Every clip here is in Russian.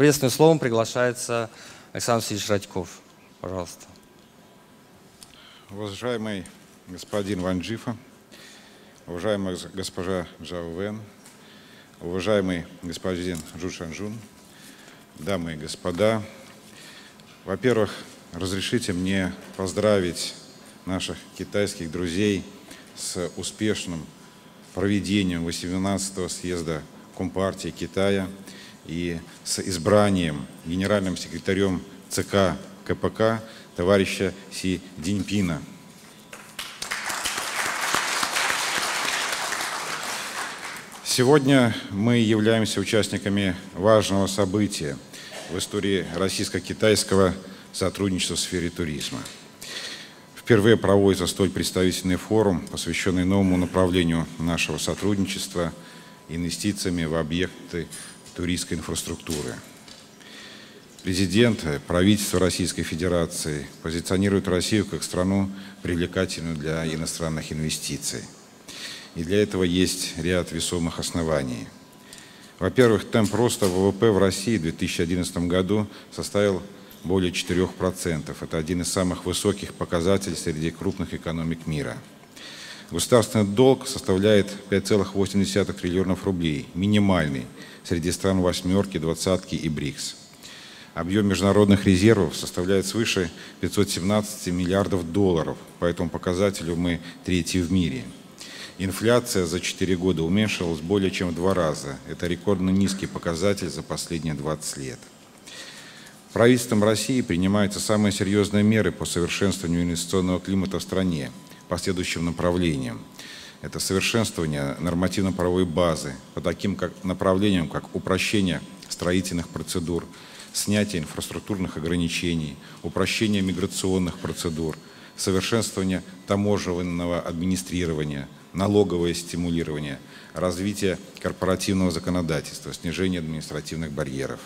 приветственным словом приглашается Александр Васильевич Радьков. Пожалуйста. Уважаемый господин Ван Джифа, уважаемая госпожа Джао Вэн, уважаемый господин Жу Шанжун, дамы и господа, во-первых, разрешите мне поздравить наших китайских друзей с успешным проведением 18-го съезда Компартии Китая и с избранием генеральным секретарем ЦК КПК товарища Си Цзиньпина. Сегодня мы являемся участниками важного события в истории российско-китайского сотрудничества в сфере туризма. Впервые проводится столь представительный форум, посвященный новому направлению нашего сотрудничества – инвестициями в объекты туристской инфраструктуры. Президент, правительство Российской Федерации позиционирует Россию как страну, привлекательную для иностранных инвестиций. И для этого есть ряд весомых оснований. Во-первых, темп роста ВВП в России в 2011 году составил более 4%. Это один из самых высоких показателей среди крупных экономик мира. Государственный долг составляет 5,8 триллионов рублей, минимальный среди стран «восьмерки», «двадцатки» и БРИКС. Объем международных резервов составляет свыше 517 миллиардов долларов, по этому показателю мы третьи в мире. Инфляция за 4 года уменьшилась более чем в 2 раза. Это рекордно низкий показатель за последние 20 лет. Правительством России принимаются самые серьезные меры по совершенствованию инвестиционного климата в стране по следующим направлениям. Это совершенствование нормативно-правовой базы по таким направлениям, как упрощение строительных процедур, снятие инфраструктурных ограничений, упрощение миграционных процедур, совершенствование таможенного администрирования, налоговое стимулирование, развитие корпоративного законодательства, снижение административных барьеров.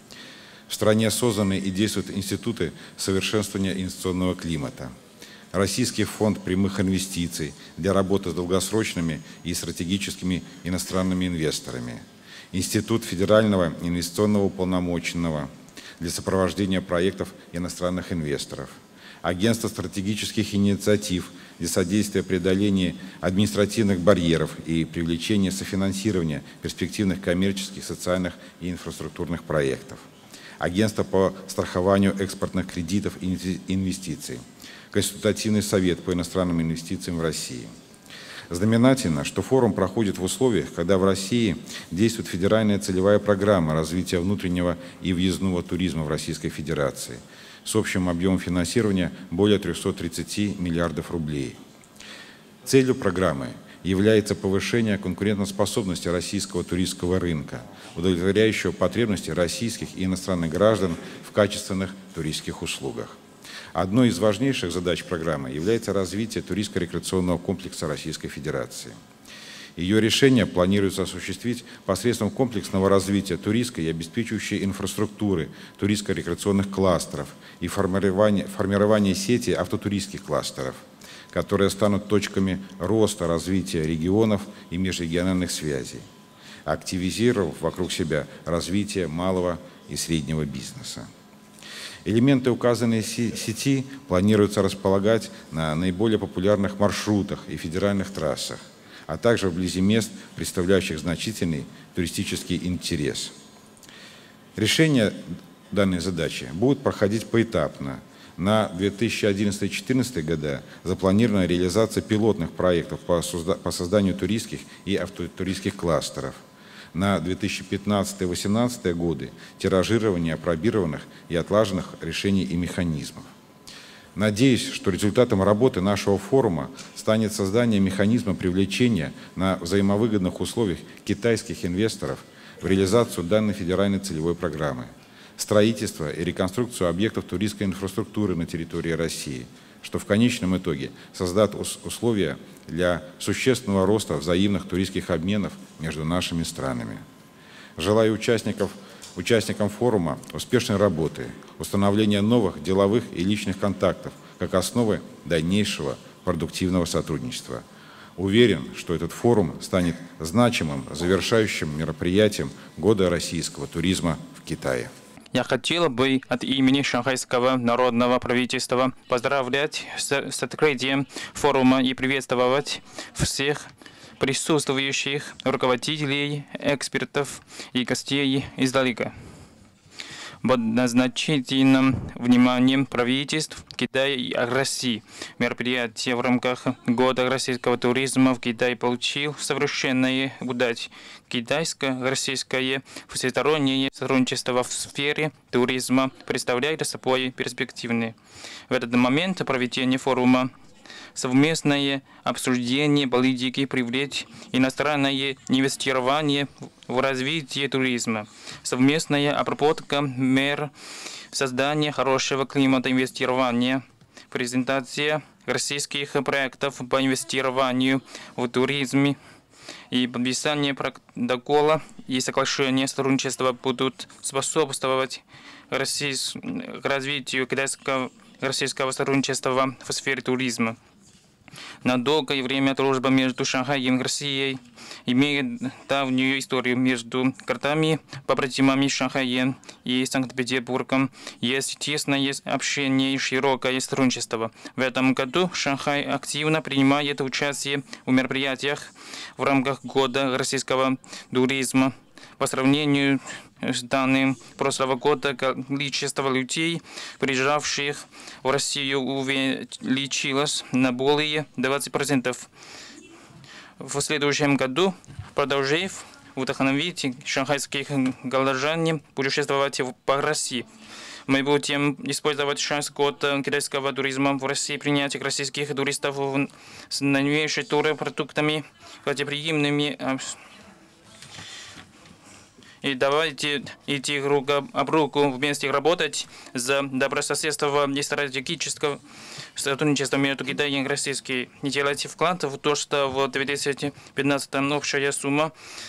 В стране созданы и действуют институты совершенствования инвестиционного климата. Российский фонд прямых инвестиций для работы с долгосрочными и стратегическими иностранными инвесторами. Институт федерального инвестиционного уполномоченного для сопровождения проектов иностранных инвесторов. Агентство стратегических инициатив для содействия преодолению административных барьеров и привлечения софинансирования перспективных коммерческих, социальных и инфраструктурных проектов. Агентство по страхованию экспортных кредитов и инвестиций. Консультативный совет по иностранным инвестициям в России. Знаменательно, что форум проходит в условиях, когда в России действует федеральная целевая программа развития внутреннего и въездного туризма в Российской Федерации с общим объемом финансирования более 330 миллиардов рублей. Целью программы является повышение конкурентоспособности российского туристского рынка, удовлетворяющего потребности российских и иностранных граждан в качественных туристских услугах. Одной из важнейших задач программы является развитие туристско-рекреационного комплекса Российской Федерации. Ее решение планируется осуществить посредством комплексного развития туристской и обеспечивающей инфраструктуры, туристско-рекреационных кластеров и формирования сети автотуристских кластеров, которые станут точками роста развития регионов и межрегиональных связей, активизировав вокруг себя развитие малого и среднего бизнеса. Элементы указанной сети планируется располагать на наиболее популярных маршрутах и федеральных трассах, а также вблизи мест, представляющих значительный туристический интерес. Решение данной задачи будет проходить поэтапно. На 2011-2014 года запланирована реализация пилотных проектов по созданию туристских и автотуристских кластеров. На 2015-2018 годы тиражирование апробированных и отлаженных решений и механизмов. Надеюсь, что результатом работы нашего форума станет создание механизма привлечения на взаимовыгодных условиях китайских инвесторов в реализацию данной федеральной целевой программы, строительство и реконструкцию объектов туристской инфраструктуры на территории России, что в конечном итоге создаст условия для существенного роста взаимных туристских обменов между нашими странами. Желаю участникам форума успешной работы, установления новых деловых и личных контактов как основы дальнейшего продуктивного сотрудничества. Уверен, что этот форум станет значимым завершающим мероприятием года российского туризма в Китае. Я хотел бы от имени Шанхайского народного правительства поздравлять с открытием форума и приветствовать всех присутствующих руководителей, экспертов и гостей издалека. Под значительным вниманием правительств Китая и России мероприятие в рамках Года российского туризма в Китае получил совершенную удачу. Китайско-российское всестороннее сотрудничество в сфере туризма представляет собой перспективные. В этот момент проведения форума совместное обсуждение политики привлечь иностранное инвестирование в развитие туризма, совместная обработка мер создания хорошего климата инвестирования, презентация российских проектов по инвестированию в туризме и подписание протокола и соглашения сотрудничества будут способствовать развитию китайско-российского сотрудничества в сфере туризма. На долгое время дружба между Шанхаем и Россией имеет давнюю историю. Между городами, побратимами Шанхаем и Санкт-Петербургом есть тесное общение и широкое сотрудничество. В этом году Шанхай активно принимает участие в мероприятиях в рамках Года российского туризма. По сравнению с данным прошлого года, количество людей, приезжавших в Россию, увеличилось на более 20%. В следующем году, продолжив вдохновить шанхайских горожан путешествовать по России, мы будем использовать шанс Года китайского туризма в России, принять российских туристов с новейшими туропродуктами, гостеприимными. И давайте идти рука об руку, вместе работать за добрососедство и стратегическое сотрудничество между Китаем и Россией. Не делайте вклад в то, что в 2015 общая сумма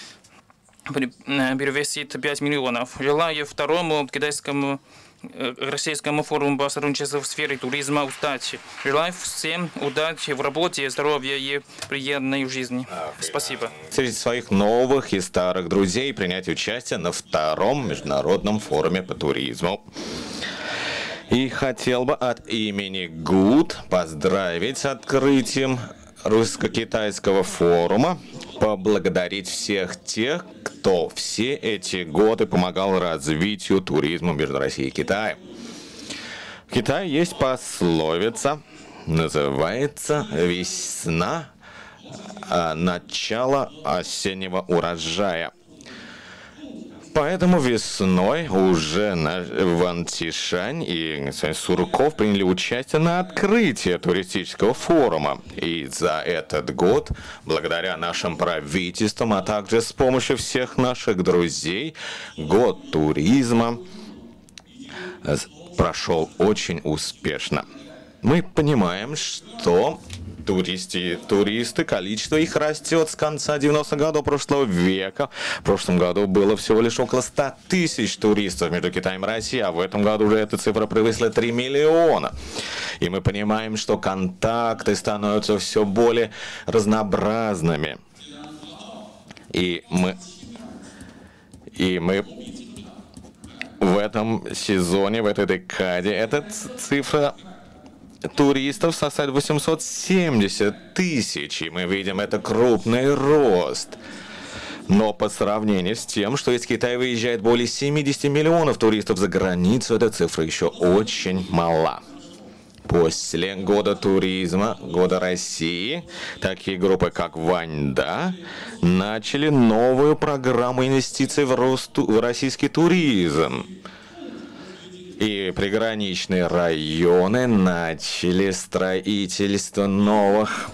перевесит 5 миллионов. Желаю второму китайскому российскому форуму по сотрудничеству в сфере туризма удачи. Желаю всем удачи в работе, здоровья и приятной жизни. Спасибо. Среди своих новых и старых друзей принять участие на втором международном форуме по туризму. И хотел бы от имени ГУД поздравить с открытием русско-китайского форума, поблагодарить всех тех, кто все эти годы помогал развитию туризма между Россией и Китаем. В Китае есть пословица, называется «Весна, начало осеннего урожая». Поэтому весной уже Ван Цишань и Сурков приняли участие на открытии туристического форума. И за этот год, благодаря нашим правительствам, а также с помощью всех наших друзей, год туризма прошел очень успешно. Мы понимаем, что туристы, количество их растет с конца 90-х годов прошлого века. В прошлом году было всего лишь около 100 тысяч туристов между Китаем и Россией, а в этом году уже эта цифра превысила 3 миллиона. И мы понимаем, что контакты становятся все более разнообразными. И мы в этом сезоне, в этой декаде, эта цифра туристов составит 870 тысяч, и мы видим, это крупный рост. Но по сравнению с тем, что из Китая выезжает более 70 миллионов туристов за границу, эта цифра еще очень мала. После года туризма, года России, такие группы, как Ваньда, начали новую программу инвестиций в российский туризм. И приграничные районы начали строительство новых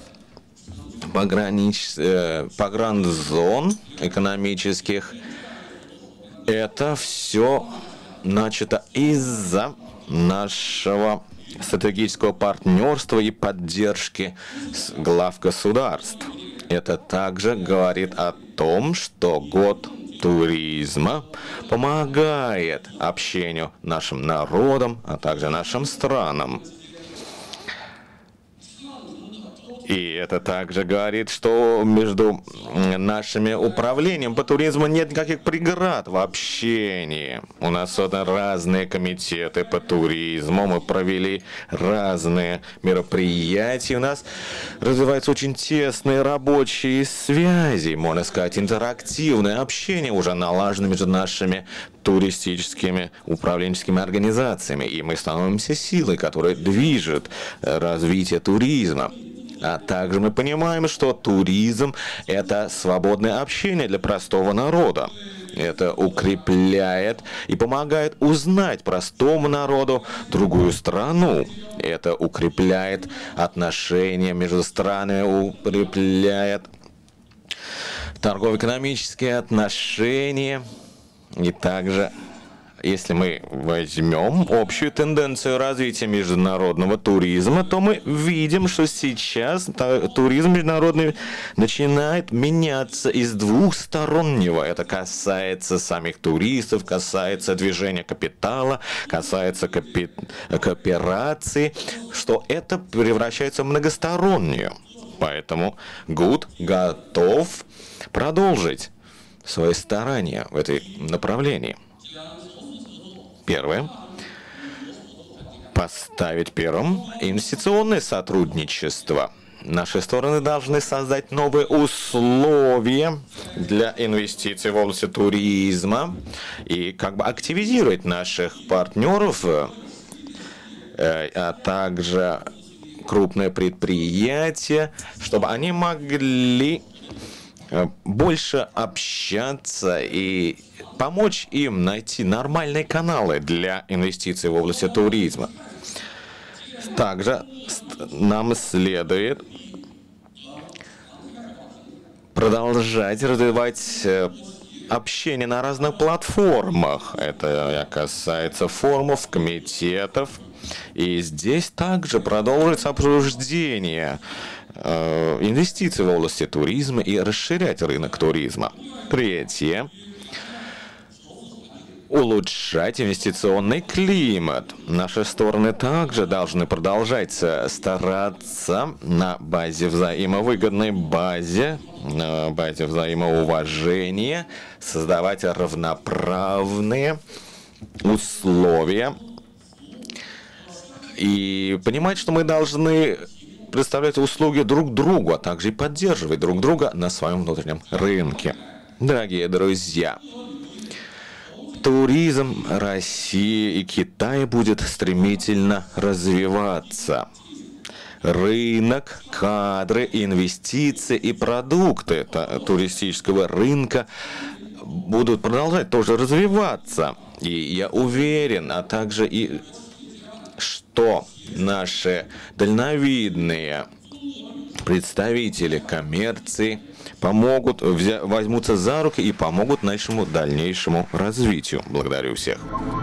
погранзон экономических. Это все начато из-за нашего стратегического партнерства и поддержки глав государств. Это также говорит о том, что год туризма помогает общению нашим народам, а также нашим странам. И это также говорит, что между нашими управлением по туризму нет никаких преград в общении. У нас созданы разные комитеты по туризму, мы провели разные мероприятия, у нас развиваются очень тесные рабочие связи, можно сказать, интерактивное общение уже налажено между нашими туристическими управленческими организациями, и мы становимся силой, которая движет развитие туризма. А также мы понимаем, что туризм – это свободное общение для простого народа. Это укрепляет и помогает узнать простому народу другую страну. Это укрепляет отношения между странами, укрепляет торгово-экономические отношения. И также, если мы возьмем общую тенденцию развития международного туризма, то мы видим, что сейчас туризм международный начинает меняться из двухстороннего. Это касается самих туристов, касается движения капитала, касается кооперации, что это превращается в многостороннюю. Поэтому ГУД готов продолжить свои старания в этой направлении. Первое. Поставить первым инвестиционное сотрудничество. Наши стороны должны создать новые условия для инвестиций в области туризма и активизировать наших партнеров, а также крупные предприятия, чтобы они могли больше общаться и помочь им найти нормальные каналы для инвестиций в области туризма. Также нам следует продолжать развивать общение на разных платформах. Это касается форумов, комитетов. И здесь также продолжится обсуждение инвестиций в области туризма и расширять рынок туризма. Третье. Улучшать инвестиционный климат. Наши стороны также должны продолжать стараться на базе взаимовыгодной базе, на базе взаимоуважения, создавать равноправные условия и понимать, что мы должны представлять услуги друг другу, а также и поддерживать друг друга на своем внутреннем рынке. Дорогие друзья, туризм России и Китая будет стремительно развиваться. Рынок, кадры, инвестиции и продукты туристического рынка будут продолжать тоже развиваться. И я уверен, а также и что наши дальновидные представители коммерции возьмутся за руки и помогут нашему дальнейшему развитию. Благодарю всех.